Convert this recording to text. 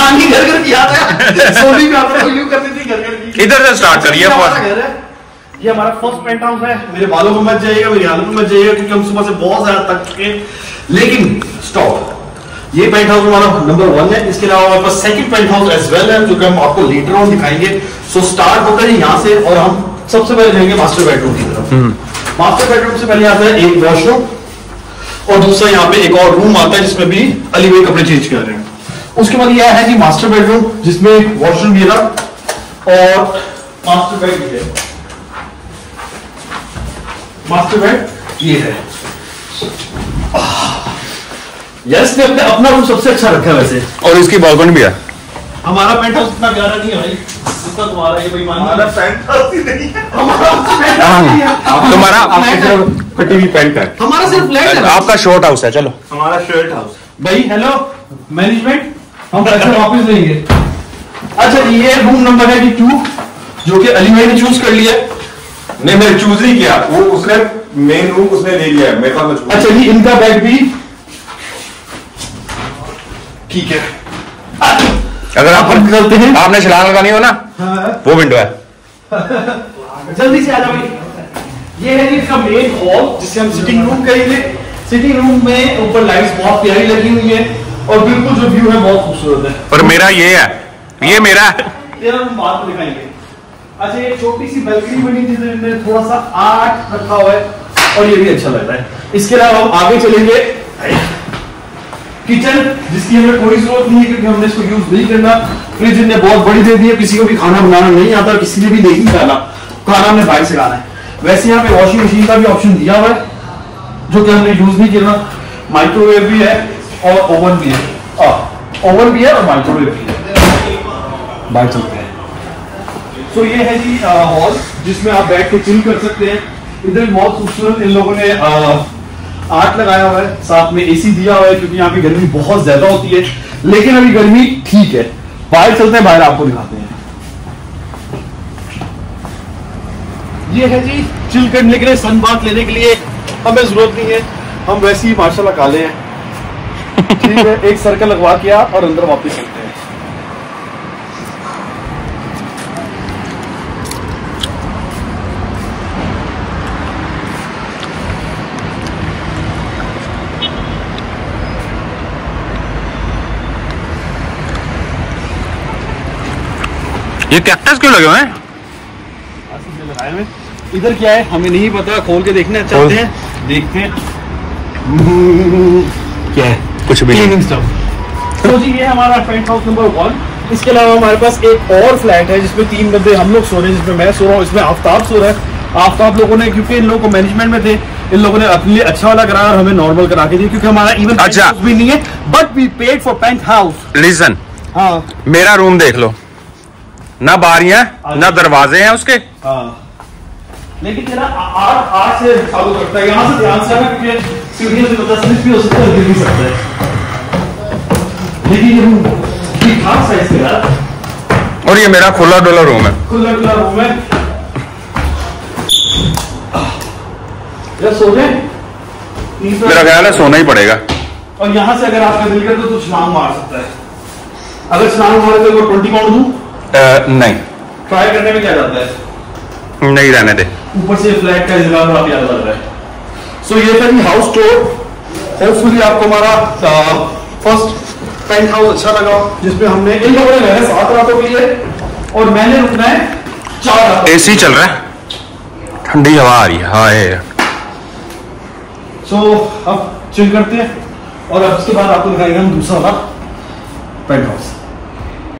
नानी घर घर की याद है, सोनी भी आप लोग यूं करती थी घर घर की। इधर से स्टार्ट करिए। ये हमारा फर्स्ट पेंट हाउस है। मेरे बालों में मच जाइएगा, मेरी हालत में मच जाइएगा, क्योंकि हम सुबह से बहुत ज्यादा थक चुके हैं। लेकिन स्टॉप, ये पेंट हाउस हमारा नंबर 1 है। इसके अलावा हमारे पास second penthouse as well है, जो कि हम आपको लेटर ऑन दिखाएंगे। सो स्टार्ट होता है यहाँ से, और हम सबसे पहले जाएंगे मास्टर बेडरूम की तरफ। मास्टर बेडरूम से पहले आता है एक वॉशरूम, और दूसरा यहाँ पे एक और रूम आता है, जिसमें भी अली भाई कपड़े चेंज कर रहे हैं। उसके बाद यह है जी मास्टर बेडरूम, जिसमें वॉशरूम भी है और मास्टर बेड भी है। मास्टर बेड ये है। यस ने अपना रूम सबसे अच्छा रखा है वैसे, और इसकी बालकनी भी है। हमारा पेंट हाउस इतना प्यारा नहीं है भाई जितना तुम्हारा। ये भाई हमारा पेंट हाउस ही नहीं है, तुम्हारा फटी हुई पेंट है, हमारा सिर्फ फ्लैट है। आपका शॉर्ट हाउस है। चलो हमारा शर्ट हाउस भाई। हेलो मैनेजमेंट, हम पैसे वापस लेंगे। अच्छा ये रूम नंबर है 2, जो कि अली भाई ने चूज कर लिया। नहीं मैंने चूज नहीं किया, वो उसने मेन रूम उसने ले लिया है, मेरे पास। अच्छा जी इनका बेड भी ठीक है। अगर आप करते हैं, आपने छलांग लगानी हो ना, वो विंडो है। जल्दी से आ जाओ भाई। ये है जी इसका मेन हॉल, जिसे हम सिटिंग रूम कहेंगे। सिटिंग रूम में ऊपर लाइट्स बहुत प्यारी लगी हुई है, और बिल्कुल जो व्यू है बहुत खूबसूरत है। और मेरा ये है, ये मेरा है। ये हम बाद में दिखाएंगे। अच्छा ये छोटी सी बैल्कनी बनी थी, जिसमें थोड़ा सा आर्ट रखा हुआ है, और ये भी अच्छा लग रहा है। इसके अलावा हम आगे चलेंगे किचन, जिसकी हमें कोई जरूरत नहीं है, क्योंकि हमने इसको यूज नहीं करना। फ्रिज ने बहुत बड़ी दे दी है, किसी को भी खाना बनाना नहीं आता, किसी ने भी नहीं खाना, खाना हमने बाहर से खाना है। वैसे यहाँ पे वॉशिंग मशीन का भी ऑप्शन दिया हुआ है, जो कि हमने यूज नहीं किया। माइक्रोवेव भी है और ओवन भी है। ओवन भी है और माइक्रोवेव भी है। बाहर चलते हैं। तो ये है जी हॉल, जिसमें आप बैठ के चिल कर सकते हैं। इधर भी बहुत खूबसूरत इन लोगों ने आर्ट लगाया हुआ है, साथ में एसी दिया हुआ है, क्योंकि यहाँ पे गर्मी बहुत ज्यादा होती है। लेकिन अभी गर्मी ठीक है। बाहर चलते हैं, बाहर आपको दिखाते हैं। ये है जी चिल करने के लिए, सन बाथ लेने के लिए हमें जरूरत नहीं है, हम वैसे ही माशाल्लाह काले हैं। ठीक है, एक सर्कल लगवा के आप और अंदर वापस चलते हैं। ये कैक्टस क्यों लगे हुए हैं? इधर क्या है हमें नहीं पता, खोल के देखना चाहते हैं, देखते हैं क्या है। कुछ भी नहीं। तो जी ये हमारा पेंट हाउस नंबर 1। इसके अलावा हमारे पास एक और फ्लैट है, जिसमें 3 बंदे हम लोग सो रहे हैं, जिसमें मैं सो रहा हूँ, इसमें आफ्ताब सो रहा है। आफ्ताब लोगों ने, क्योंकि इन लोगों को मैनेजमेंट में थे, इन लोगों ने अपने लिए अच्छा वाला कराया और हमें नॉर्मल करा के दिया, क्योंकि हमारा इवन अच्छा भी नहीं है, but we paid for penthouse. Listen, हाँ मेरा रूम देख लो, ना बारियां ना दरवाजे हैं उसके। लेकिन तेरा आठ से चालू करता है, यहाँ से ध्यान से आना, क्योंकि सीढ़ियों से पता स्लिप भी हो सकता है, गिर भी सकता है। लेकिन ये रूम ठीक ठाक साइज का यार। और ये मेरा खुला डुला रूम है। खुला डुला रूम है। यार सो जाए, मेरा ख्याल है सोना ही पड़ेगा। और यहाँ से अगर आपका दिल करे तो छलांग मार सकता है। अगर छलांग मारे तो 20 पाउंड दूं? नहीं, ट्राई करने में क्या जाता है, नहीं रहने दे। ऊपर से फ्लैट का इंतजाम आप याद लग रहा है। सो ये था जी हाउस टूर। होपफुली आपको हमारा फर्स्ट पेंट हाउस अच्छा लगा, जिसमें हमने इन लोगों ने रहना 7 रातों के लिए, और मैंने रुकना है 4 रातों। एसी चल रहा है, ठंडी हवा आ रही है। हाँ सो अब चिल करते हैं, और अब इसके बाद आपको दिखाएंगे हम दूसरा वाला पेंट हाउस।